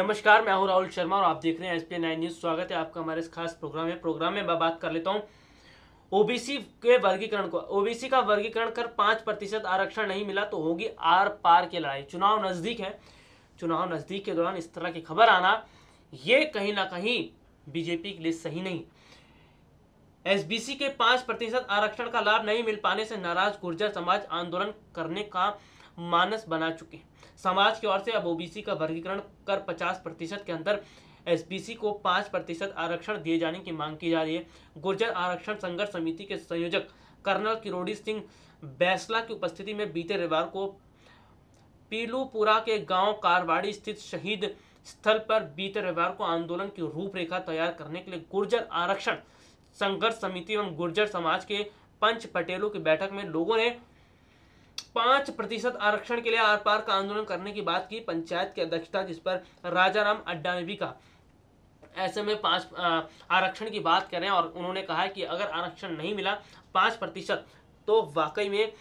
नमस्कार, मैं हूं राहुल शर्मा और आप देख रहे हैं एसपीएन 9 न्यूज़। स्वागत है आपका हमारे इस खास प्रोग्राम में मैं बात कर लेता हूं ओबीसी के वर्गीकरण को। ओबीसी का वर्गीकरण कर 5% आरक्षण नहीं मिला तो होगी आर पार की लड़ाई। चुनाव नज़दीक है। चुनाव नज़दीक के दौरान इस तरह की खबर आना ये कहीं ना कहीं बीजेपी के लिए सही नहीं। एसबीसी के 5% आरक्षण का लाभ नहीं मिल पाने से नाराज गुर्जर समाज आंदोलन करने का मानस बना चुके हैं। समाज की ओर से अब ओबीसी का वर्गीकरण कर 50% के अंदर एसबीसी को 5% आरक्षण दिए जाने की मांग की जा रही है। गुर्जर आरक्षण संघर्ष समिति के संयोजक कर्नल किरोड़ी सिंह बैसला की उपस्थिति में बीते रविवार को पीलूपुरा के गांव कारवाड़ी स्थित शहीद स्थल पर बीते रविवार को आंदोलन की रूपरेखा तैयार करने के लिए गुर्जर आरक्षण संघर्ष समिति एवं गुर्जर समाज के पंच पटेलों की बैठक में लोगों ने 5% आरक्षण के लिए आर पार का आंदोलन करने की बात की। पंचायत की अध्यक्षता जिस पर राजाराम अड्डा ने भी कहा। ऐसे में 5 आरक्षण की बात करें और उन्होंने कहा कि अगर आरक्षण नहीं मिला 5% तो वाकई में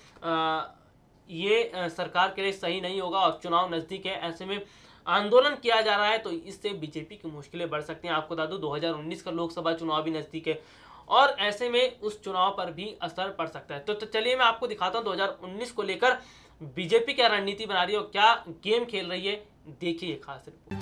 ये सरकार के लिए सही नहीं होगा और चुनाव नज़दीक है। ऐसे में आंदोलन किया जा रहा है तो इससे बीजेपी की मुश्किलें बढ़ सकती हैं। आपको बता दूं 2019 का लोकसभा चुनाव भी नज़दीक है और ऐसे में उस चुनाव पर भी असर पड़ सकता है। तो चलिए मैं आपको दिखाता हूं 2019 को लेकर बीजेपी क्या रणनीति बना रही है और क्या गेम खेल रही है। देखिए खास रिपोर्ट।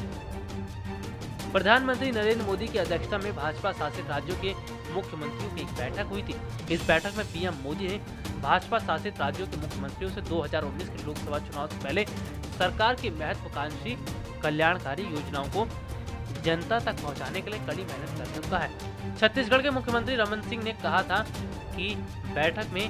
प्रधानमंत्री नरेंद्र मोदी की अध्यक्षता में भाजपा शासित राज्यों के मुख्यमंत्रियों की एक बैठक हुई थी। इस बैठक में पीएम मोदी ने भाजपा शासित राज्यों के मुख्यमंत्रियों से 2019 के लोकसभा चुनाव से पहले सरकार की महत्वाकांक्षी कल्याणकारी योजनाओं को जनता तक पहुंचाने के लिए कड़ी मेहनत करने को कहा है। छत्तीसगढ़ के मुख्यमंत्री रमन सिंह ने कहा था कि बैठक में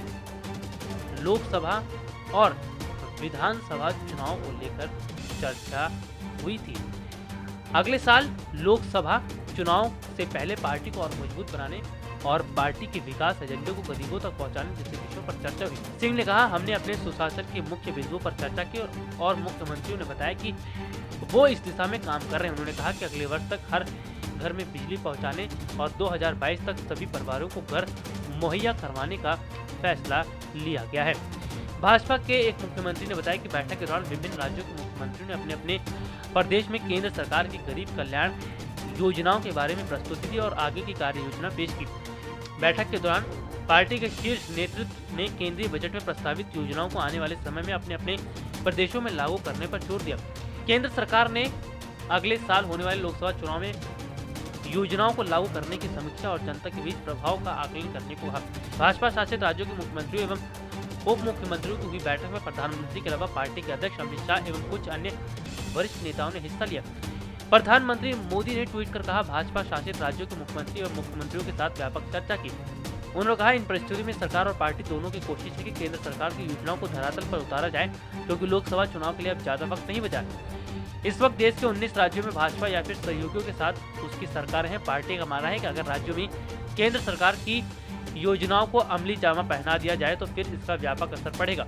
लोकसभा और विधानसभा चुनाव को लेकर चर्चा हुई थी। अगले साल लोकसभा चुनाव से पहले पार्टी को और मजबूत बनाने और पार्टी के विकास एजेंडे को गरीबों तक पहुंचाने जैसे विषयों पर चर्चा हुई। सिंह ने कहा, हमने अपने सुशासन के मुख्य बिंदुओं पर चर्चा की और मुख्यमंत्रियों ने बताया कि वो इस दिशा में काम कर रहे हैं। उन्होंने कहा कि अगले वर्ष तक हर घर में बिजली पहुंचाने और 2022 तक सभी परिवारों को घर मुहैया करवाने का फैसला लिया गया है। भाजपा के एक मुख्यमंत्री ने बताया कि बैठक के दौरान विभिन्न राज्यों के मुख्यमंत्रियों ने अपने अपने प्रदेश में केंद्र सरकार की गरीब कल्याण योजनाओं के बारे में प्रस्तुति दी और आगे की कार्य योजना पेश की। बैठक के दौरान पार्टी के शीर्ष नेतृत्व ने केंद्रीय बजट में प्रस्तावित योजनाओं को आने वाले समय में अपने अपने प्रदेशों में लागू करने पर जोर दिया। केंद्र सरकार ने अगले साल होने वाले लोकसभा चुनाव में योजनाओं को लागू करने की समीक्षा और जनता के बीच प्रभाव का आकलन करने को कहा। भाजपा शासित राज्यों के मुख्यमंत्रियों एवं उप मुख्यमंत्रियों की हुई बैठक में प्रधानमंत्री के अलावा पार्टी के अध्यक्ष अमित शाह एवं कुछ अन्य वरिष्ठ नेताओं ने हिस्सा लिया। प्रधानमंत्री मोदी ने ट्वीट कर कहा, भाजपा शासित राज्यों के मुख्यमंत्री और मुख्यमंत्रियों के साथ व्यापक चर्चा की। उन्होंने कहा, इन परिस्थितियों में सरकार और पार्टी दोनों की कोशिश है कि केंद्र सरकार की योजनाओं को धरातल पर उतारा जाए क्योंकि लोकसभा चुनाव के लिए अब ज्यादा वक्त नहीं बचा है। इस वक्त देश के 19 राज्यों में भाजपा या फिर सहयोगियों के साथ उसकी सरकार है। पार्टी का मानना है कि अगर राज्यों में केंद्र सरकार की योजनाओं को अमली जामा पहना दिया जाए तो फिर इसका व्यापक असर पड़ेगा।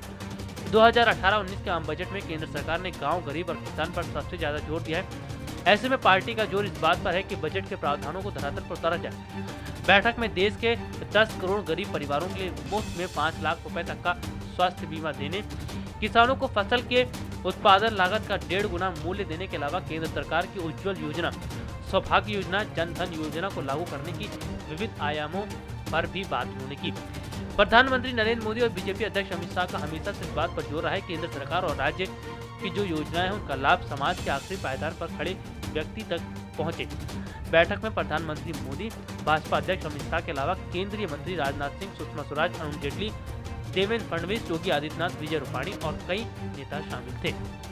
2018-19 के आम बजट में केंद्र सरकार ने गांव, गरीब और किसान पर सबसे ज्यादा जोर दिया है। ऐसे में पार्टी का जोर इस बात पर है कि बजट के प्रावधानों को धरातल पर उतारा जाए। बैठक में देश के 10 करोड़ गरीब परिवारों के लिए मुफ्त में 5 लाख रुपए तक का स्वास्थ्य बीमा देने, किसानों को फसल के उत्पादन लागत का 1.5 गुना मूल्य देने के अलावा केंद्र सरकार की उज्ज्वल योजना, सौभाग्य योजना, जन धन योजना को लागू करने की विविध आयामों पर भी बात होने की। प्रधानमंत्री नरेंद्र मोदी और बीजेपी अध्यक्ष अमित शाह का हमेशा से इस बात पर जोर रहा है कि केंद्र सरकार और राज्य की जो योजनाएं हैं उनका लाभ समाज के आखिरी पायदान पर खड़े व्यक्ति तक पहुंचे। बैठक में प्रधानमंत्री मोदी, भाजपा अध्यक्ष अमित शाह के अलावा केंद्रीय मंत्री राजनाथ सिंह, सुषमा स्वराज, अरुण जेटली, देवेंद्र फडणवीस, योगी आदित्यनाथ, विजय रूपाणी और कई नेता शामिल थे।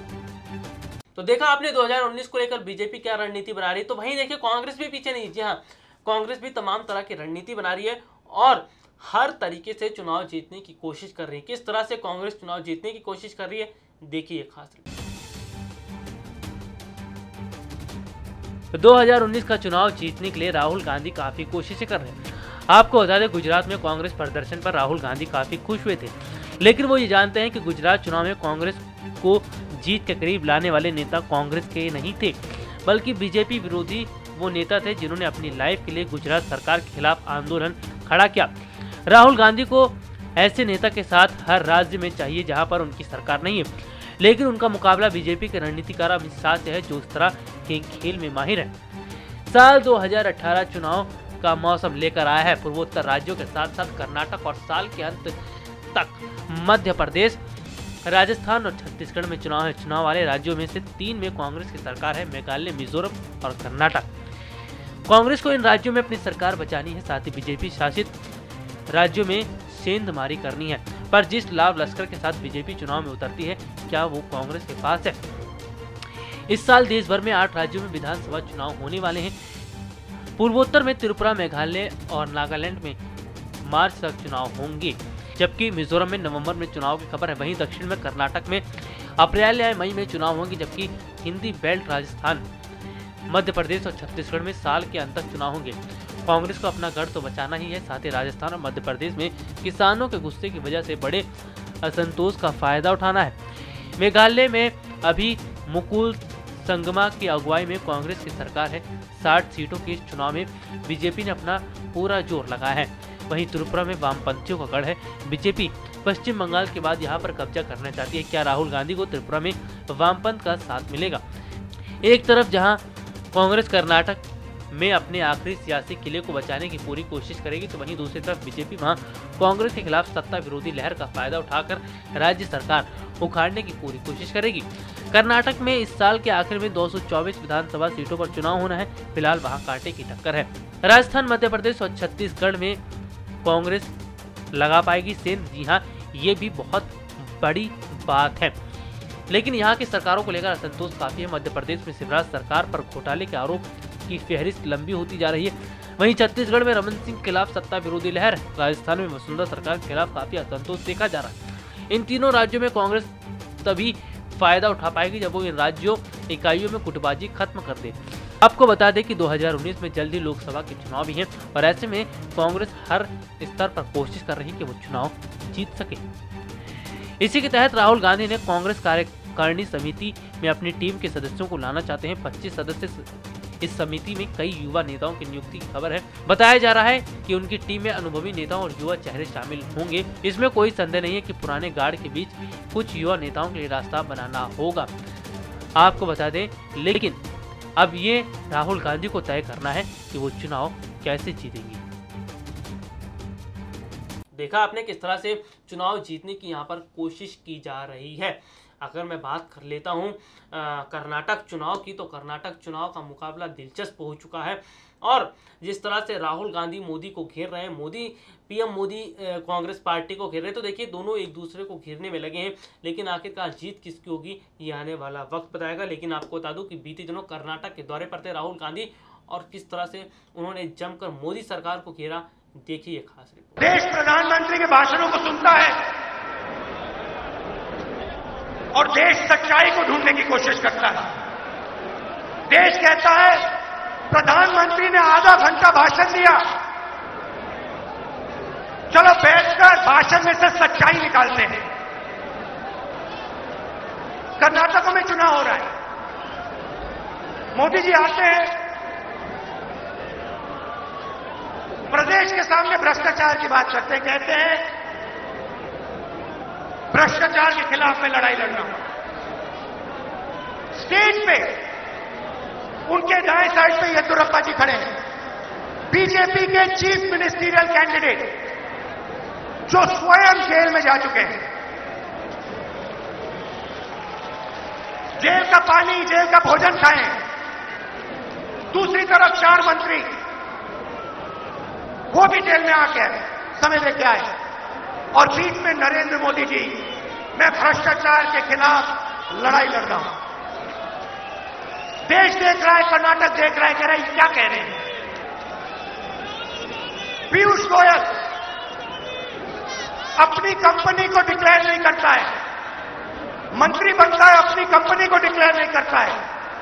तो देखा आपने 2019 को लेकर बीजेपी क्या रणनीति बना रही है। तो वहीं देखिए कांग्रेस भी पीछे नहीं। जी हाँ, कांग्रेस भी तमाम तरह की रणनीति बना रही है और हर तरीके से चुनाव जीतने की कोशिश कर रही है। किस तरह से कांग्रेस चुनाव जीतने की कोशिश कर रही है, देखिए खास। 2019 का चुनाव जीतने के लिए राहुल गांधी काफी कोशिशें कर रहे हैं। आपको बता दें, गुजरात में कांग्रेस प्रदर्शन पर राहुल गांधी काफी खुश हुए थे, लेकिन वो ये जानते हैं कि गुजरात चुनाव में कांग्रेस को जीत के करीब लाने वाले नेता कांग्रेस के नहीं थे, बल्कि बीजेपी विरोधी वो नेता थे जिन्होंने अपनी लाइफ के लिए गुजरात सरकार के खिलाफ आंदोलन खड़ा किया। राहुल गांधी को ऐसे नेता के साथ हर राज्य में चाहिए जहां पर उनकी सरकार नहीं है। लेकिन उनका मुकाबला बीजेपी के रणनीतिकार अमित शाह से है, जो इस तरह के खेल में माहिर है। साल 2018 चुनाव का मौसम लेकर आया है। पूर्वोत्तर राज्यों के साथ साथ कर्नाटक और साल के अंत तक मध्य प्रदेश, राजस्थान और छत्तीसगढ़ में चुनाव है। चुनाव वाले राज्यों में से 3 में कांग्रेस की सरकार है, मेघालय, मिजोरम और कर्नाटक। कांग्रेस को इन राज्यों में अपनी सरकार बचानी है, साथ ही बीजेपी शासित राज्यों में सेंधमारी करनी है। पर जिस लाभ लश्कर के साथ बीजेपी चुनाव में उतरती है, क्या वो कांग्रेस के पास है? इस साल देश भर में 8 राज्यों में विधानसभा चुनाव होने वाले हैं। पूर्वोत्तर में त्रिपुरा, मेघालय और नागालैंड में मार्च तक चुनाव होंगे, जबकि मिजोरम में नवंबर में चुनाव की खबर है। वहीं दक्षिण में कर्नाटक में अप्रैल या मई में चुनाव होंगे, जबकि हिंदी बेल्ट राजस्थान, मध्य प्रदेश और छत्तीसगढ़ में साल के अंत तक चुनाव होंगे। कांग्रेस को अपना गढ़ तो बचाना ही है, साथ ही राजस्थान और मध्य प्रदेश में किसानों के गुस्से की वजह से बड़े असंतोष का फायदा उठाना है। मेघालय में अभी मुकुल संगमा की अगुवाई में कांग्रेस की सरकार है। 60 सीटों के इस चुनाव में बीजेपी ने अपना पूरा जोर लगाया है। वहीं त्रिपुरा में वामपंथियों का गढ़ है। बीजेपी पश्चिम बंगाल के बाद यहां पर कब्जा करना चाहती है। क्या राहुल गांधी को त्रिपुरा में वामपंथ का साथ मिलेगा? एक तरफ जहां कांग्रेस कर्नाटक में अपने आखिरी सियासी किले को बचाने की पूरी कोशिश करेगी, तो वहीं दूसरी तरफ बीजेपी वहां कांग्रेस के खिलाफ सत्ता विरोधी लहर का फायदा उठाकर राज्य सरकार उखाड़ने की पूरी कोशिश करेगी। कर्नाटक में इस साल के आखिर में 224 विधानसभा सीटों पर चुनाव होना है। फिलहाल वहां कांटे की टक्कर है। राजस्थान, मध्य प्रदेश और छत्तीसगढ़ में कांग्रेस लगा पाएगी सेंध। जी हाँ, ये भी बहुत बड़ी बात है, लेकिन यहाँ की सरकारों को लेकर असंतोष काफी है। मध्य प्रदेश में शिवराज सरकार पर घोटाले के आरोप की फहरिस्त लंबी होती जा रही है। वहीं छत्तीसगढ़ में रमन सिंह के खिलाफ सत्ता विरोधी लहर है। राजस्थान में वसुंधरा सरकार के खिलाफ काफी असंतोष देखा जा रहा है। इन तीनों राज्यों में कांग्रेस तभी फायदा उठा पाएगी जब वो इन राज्यों इकाइयों में गुटबाजी खत्म कर दे। आपको बता दें कि 2019 में जल्द ही लोकसभा के चुनाव भी हैं और ऐसे में कांग्रेस हर स्तर पर कोशिश कर रही है कि वो चुनाव जीत सके। इसी के तहत राहुल गांधी ने कांग्रेस कार्यकारिणी समिति में अपनी टीम के सदस्यों को लाना चाहते हैं। 25 सदस्य इस समिति में कई युवा नेताओं की नियुक्ति की खबर है। बताया जा रहा है कि उनकी टीम में अनुभवी नेताओं और युवा चेहरे शामिल होंगे। इसमें कोई संदेह नहीं है कि पुराने गार्ड के बीच कुछ युवा नेताओं के लिए रास्ता बनाना होगा। आपको बता दें, लेकिन अब ये राहुल गांधी को तय करना है कि वो चुनाव कैसे जीतेंगे। देखा आपने किस तरह से चुनाव जीतने की यहाँ पर कोशिश की जा रही है। अगर मैं बात कर लेता हूँ कर्नाटक चुनाव की, तो कर्नाटक चुनाव का मुकाबला दिलचस्प हो चुका है और जिस तरह से राहुल गांधी मोदी को घेर रहे हैं, पीएम मोदी कांग्रेस पार्टी को घेर रहे हैं, तो देखिए दोनों एक दूसरे को घेरने में लगे हैं। लेकिन आखिरकार जीत किसकी होगी ये आने वाला वक्त बताएगा। लेकिन आपको बता दूं कि बीते दिनों कर्नाटक के दौरे पर थे राहुल गांधी और किस तरह से उन्होंने जमकर मोदी सरकार को घेरा, देखिए खास रिपोर्ट। देश प्रधानमंत्री के भाषणों को सुनता है और देश सच्चाई को ढूंढने की कोशिश करता है। देश कहता है प्रधानमंत्री ने आधा घंटा भाषण दिया, चलो बैठकर भाषण में से सच्चाई निकालते हैं। कर्नाटक में चुनाव हो रहा है, मोदी जी आते हैं, प्रदेश के सामने भ्रष्टाचार की बात करते हैं, कहते हैं भ्रष्टाचार के खिलाफ में लड़ाई लड़ना। स्टेज पे उनके दाएं साइड पे येदियुरप्पा जी खड़े हैं, बीजेपी के चीफ मिनिस्टीरियल कैंडिडेट जो स्वयं जेल में जा चुके हैं। जेल का पानी, जेल का भोजन खाएं। दूसरी तरफ 4 मंत्री वो भी जेल में आके समय लेके आए और बीच में नरेंद्र मोदी जी, मैं भ्रष्टाचार के खिलाफ लड़ाई लड़ रहा हूं। देश देख रहा है, कर्नाटक देख रहा है, कह रहा है क्या कह रहे हैं। पीयूष गोयल अपनी कंपनी को डिक्लेयर नहीं करता है, मंत्री बनता है अपनी कंपनी को डिक्लेयर नहीं करता है।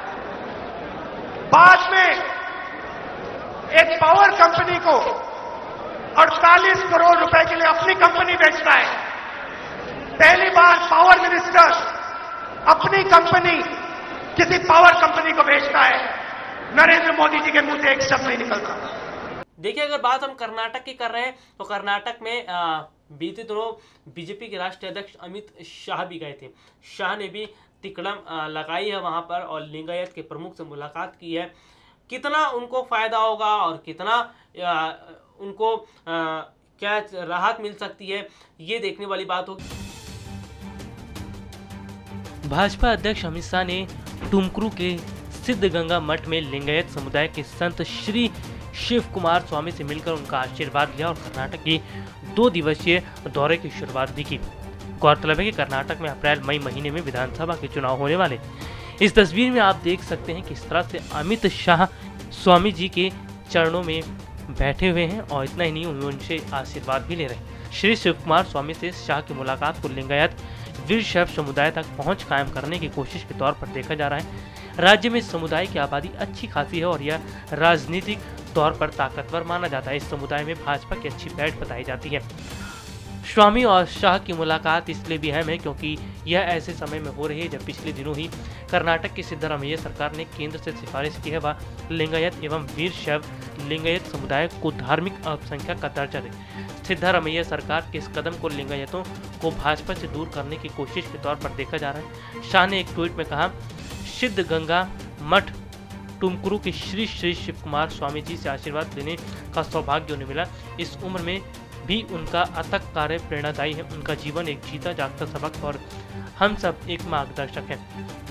बाद में एक पावर कंपनी को 48 करोड़ रुपए के लिए अपनी कंपनी बेचता है। पहली बार पावर मिनिस्टर अपनी कंपनी किसी पावर कंपनी को बेचता है। नरेंद्र मोदी जी के मुंह से एक शब्द नहीं निकलता। देखिए, अगर बात हम कर्नाटक की कर रहे हैं तो कर्नाटक में बीते दिनों बीजेपी के राष्ट्रीय अध्यक्ष अमित शाह भी गए थे। शाह ने भी तिकड़म लगाई है वहां पर और लिंगायत के प्रमुख से मुलाकात की है। कितना उनको फायदा होगा और कितना उनको क्या राहत मिल सकती है, ये देखने वाली बात होगी। भाजपा अध्यक्ष अमित शाह ने टुमकुरू के सिद्धगंगा मठ में लिंगायत समुदाय के संत श्री शिव कुमार स्वामी से मिलकर उनका आशीर्वाद लिया और कर्नाटक के 2 दिवसीय दौरे की शुरुआत भी की। गौरतलब है कि कर्नाटक में अप्रैल मई महीने में विधानसभा के चुनाव होने वाले। इस तस्वीर में आप देख सकते हैं किस तरह से अमित शाह स्वामी जी के चरणों में बैठे हुए हैं और इतना ही नहीं, उनसे आशीर्वाद भी ले रहे हैं। श्री शिव कुमार स्वामी से शाह की मुलाकात को लिंगायत वीरशैव समुदाय तक पहुंच कायम करने की कोशिश के तौर पर देखा जा रहा है। राज्य में इस समुदाय की आबादी अच्छी खासी है और यह राजनीतिक तौर पर ताकतवर माना जाता है। इस समुदाय में भाजपा की अच्छी पैठ बताई जाती है। स्वामी और शाह की मुलाकात इसलिए भी अहम है क्योंकि यह ऐसे समय में हो रही है जब पिछले दिनों ही कर्नाटक की सिद्धरामैया सरकार ने केंद्र से सिफारिश की है वह लिंगायत एवं वीरशैव लिंगायत समुदाय को धार्मिक अल्पसंख्यक का दर्जा दे। सिद्धरामैया सरकार के इस कदम को लिंगायतों को भाजपा से दूर करने की कोशिश के तौर पर देखा जा रहा है। शाह ने एक ट्वीट में कहा, सिद्धगंगा मठ टुमकुरू के श्री श्री शिव कुमार स्वामी जी से आशीर्वाद लेने का सौभाग्य उन्हें मिला। इस उम्र में भी उनका अथक कार्य प्रेरणादायी है। उनका जीवन एक जीता जागता सबक और हम सब एक मार्गदर्शक है।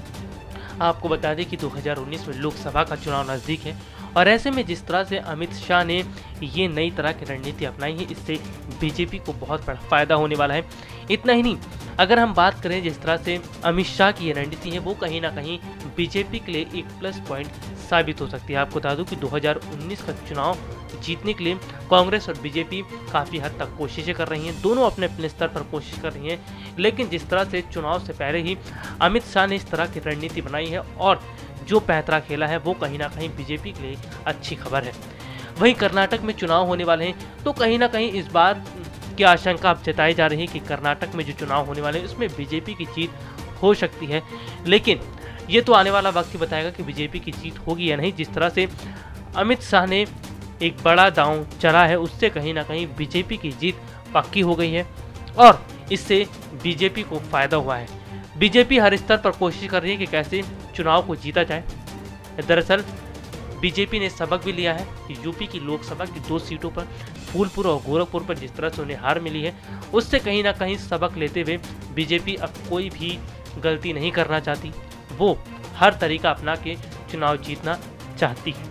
आपको बता दें कि 2019 में लोकसभा का चुनाव नजदीक है और ऐसे में जिस तरह से अमित शाह ने ये नई तरह की रणनीति अपनाई है, इससे बीजेपी को बहुत बड़ा फायदा होने वाला है। इतना ही नहीं, अगर हम बात करें जिस तरह से अमित शाह की ये रणनीति है वो कहीं ना कहीं बीजेपी के लिए एक प्लस पॉइंट साबित हो सकती है। आपको बता दूं कि 2019 का चुनाव जीतने के लिए कांग्रेस और बीजेपी काफ़ी हद तक कोशिशें कर रही हैं। दोनों अपने अपने स्तर पर कोशिश कर रही हैं, लेकिन जिस तरह से चुनाव से पहले ही अमित शाह ने इस तरह की रणनीति बनाई है और जो पैंतरा खेला है वो कहीं ना कहीं बीजेपी के लिए अच्छी खबर है। वहीं कर्नाटक में चुनाव होने वाले हैं तो कहीं ना कहीं इस बात की आशंका अब जताई जा रही है कि कर्नाटक में जो चुनाव होने वाले हैं उसमें बीजेपी की जीत हो सकती है, लेकिन ये तो आने वाला वक्त ही बताएगा कि बीजेपी की जीत होगी या नहीं। जिस तरह से अमित शाह ने एक बड़ा दांव चला है उससे कहीं ना कहीं बीजेपी की जीत पक्की हो गई है और इससे बीजेपी को फायदा हुआ है। बीजेपी हर स्तर पर कोशिश कर रही है कि कैसे चुनाव को जीता जाए। दरअसल बीजेपी ने सबक भी लिया है कि यूपी की लोकसभा की 2 सीटों पर फूलपुर और गोरखपुर पर जिस तरह से उन्हें हार मिली है उससे कहीं ना कहीं सबक लेते हुए बीजेपी अब कोई भी गलती नहीं करना चाहती। वो हर तरीका अपना के चुनाव जीतना चाहती है।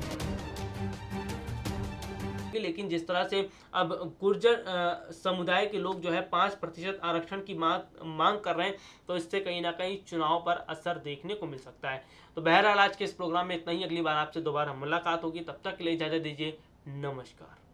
लेकिन जिस तरह से अब गुर्जर समुदाय के लोग जो है 5% आरक्षण की मांग कर रहे हैं तो इससे कहीं ना कहीं चुनाव पर असर देखने को मिल सकता है। तो बहरहाल आज के इस प्रोग्राम में इतना ही। अगली बार आपसे दोबारा मुलाकात होगी, तब तक के लिए इजाजत दीजिए। नमस्कार।